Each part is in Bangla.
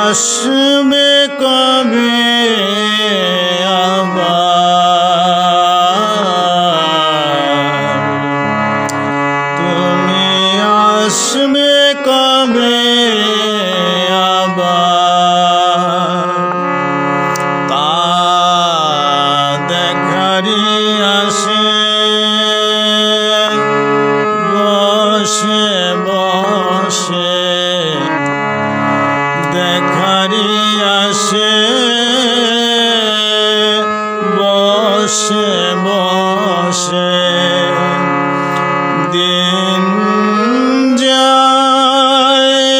আসবে কবে আবার, তুমি আসবে কবে আবার, তা দেখারি আসে বসে বসে, দেখারি আসে বসে বসে, দিন যায়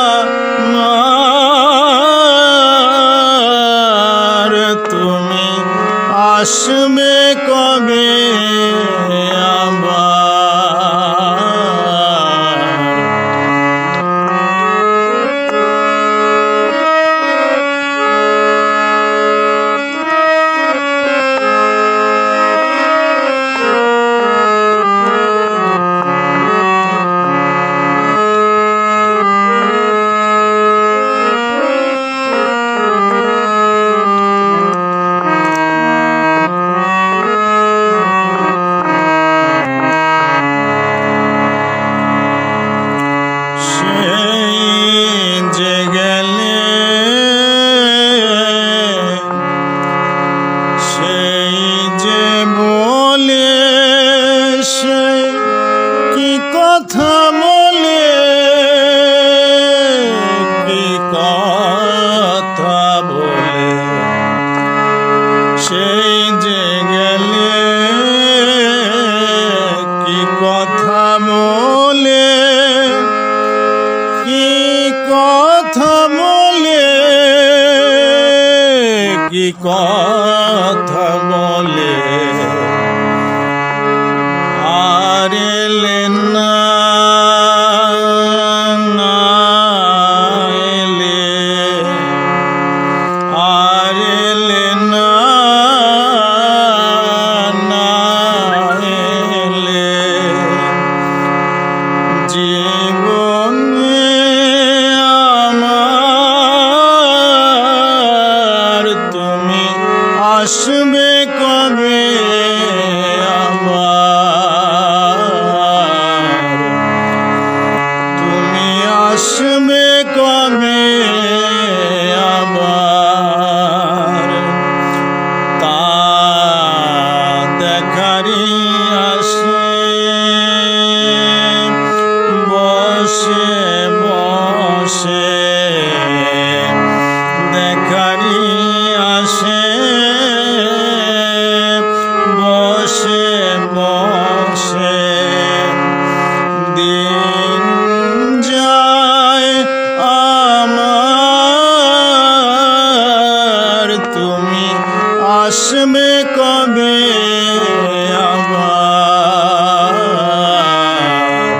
আমার, তুমি আসবে কবে আবার। কথা বলে কি কথা বলে, সেই যে গেলে কি কথা বলে, কি কথা বলে, কি কথা বলে, আর এলেন না এলে, আর এলেন না এলে, জীবনে আমার তুমি আসবে কবে আবার, তুমি আসবে কবে আবার, তা দেখারি আসে বসে বসে, দেখারি আসে বসে বসে, দিন যায় আমার, তুমি আসবে কবে আবার।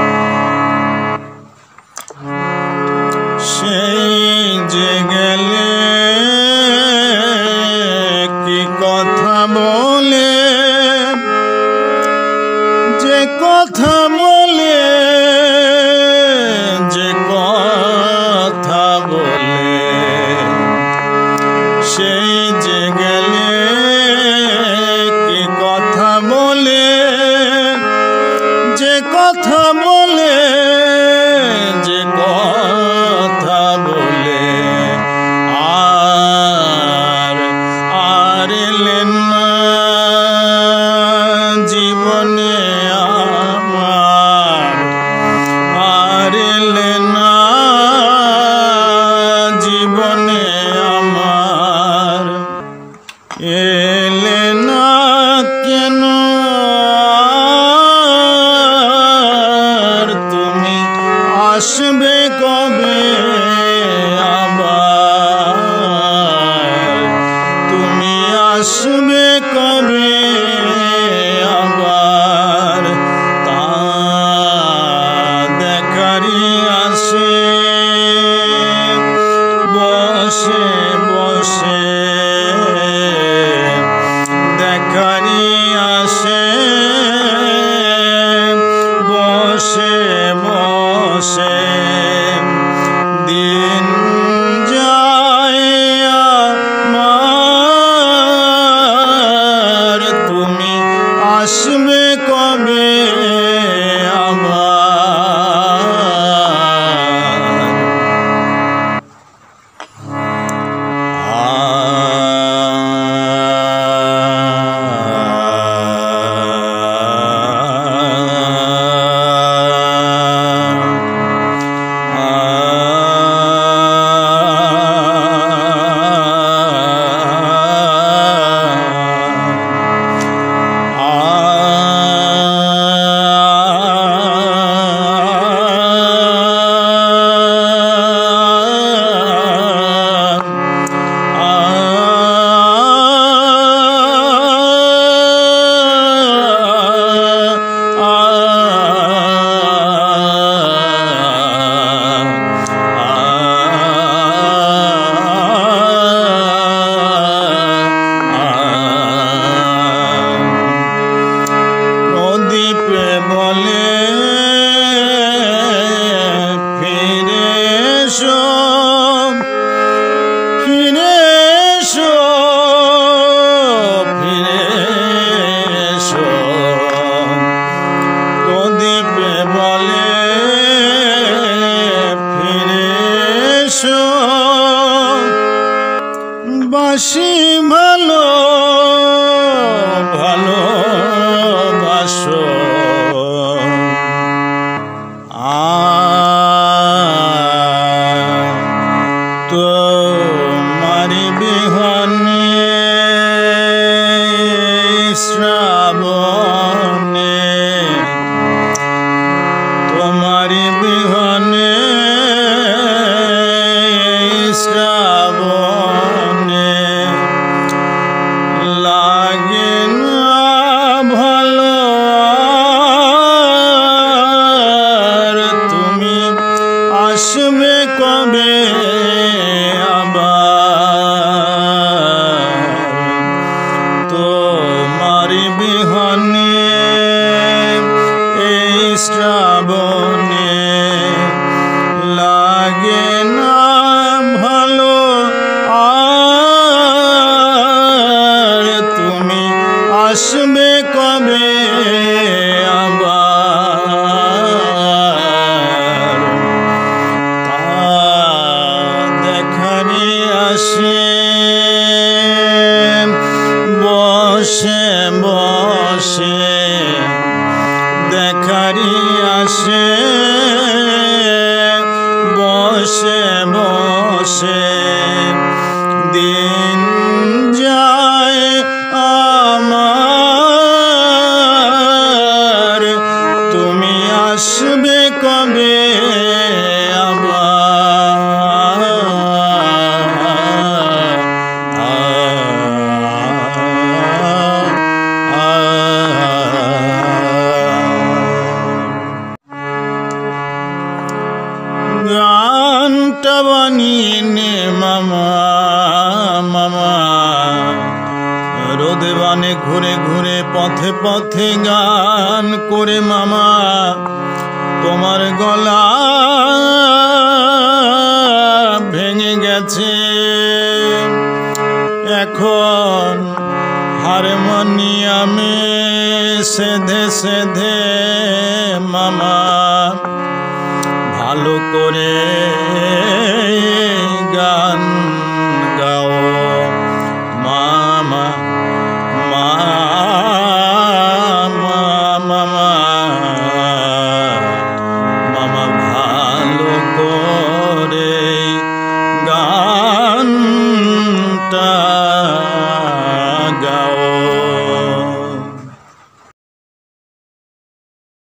সেই যে গেলে কি কথা বলে, যে কথা বলে, যে কথা বলে, সেই যে গেলে কি কথা বলে, যে কথা বলে, যে কথা বলে, আর এলেন না জীবনে আমার, আর এলেন না জীবনে আমার, এলে না কেন আর, তুমি আসবে কবে আবার, তুমি আসবে কবে আবার, তা দেখারি আসে বসে বসে, দেখারি আসে বসে বসে, দিন আসবে বলে ফিরে এসো বাসি ভালো ভালোবাসো তোমারি বিহনে শ্রাবণে তোমারি বিহনে শ্রাবণে লাগে না ভালো আর তুমি আসবে কবে আবার তোমারি বিহনে এই শ্রাবণে লাগে না ভালো আর তুমি আসবে কবে আবার দেখারি আসে বসে বসে দেখারি আসে বসে বসে দিন যায় আমার তুমি আসবে কবে গানটা বানিয়ে নে মামা মামা রোদে বানে ঘুরে ঘুরে পথে পথে গান করে মামা তোমার গলা ভেঙে গেছে এখন হারমোনিয়ামে সেধে সেধে মামা ভালো করে